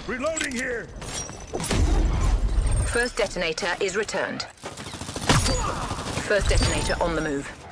Reloading here! First detonator is returned. First detonator on the move.